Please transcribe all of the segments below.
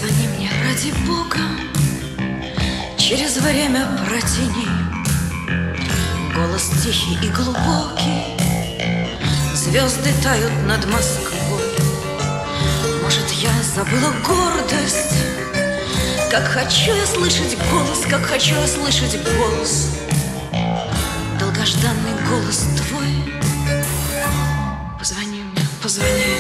Позвони мне, ради Бога, через время протяни. Голос тихий и глубокий, звезды тают над Москвой. Может, я забыла гордость? Как хочу я слышать голос, как хочу я слышать голос, долгожданный голос твой. Позвони мне, позвони.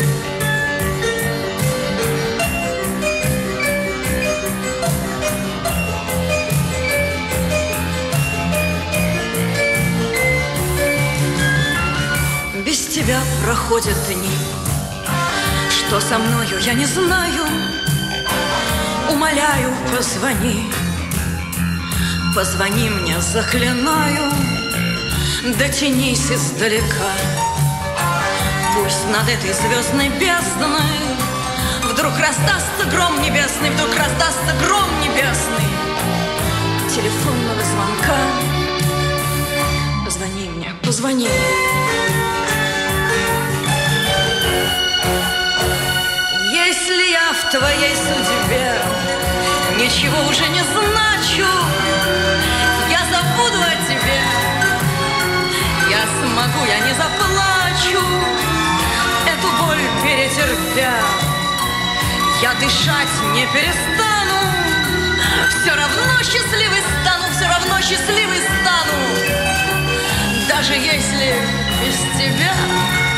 Без тебя проходят дни. Что со мною, я не знаю. Умоляю, позвони. Позвони мне, заклинаю. Дотянись издалека. Пусть над этой звездной бездной вдруг раздастся гром небесный, вдруг раздастся гром небесный телефонного звонка. Позвони мне, позвони. Если я в твоей судьбе ничего уже не значу, я забуду о тебе. Я смогу, я не заплачу, эту боль перетерпя. Я дышать не перестану, все равно счастливой стану, все равно счастливой стану, даже если без тебя.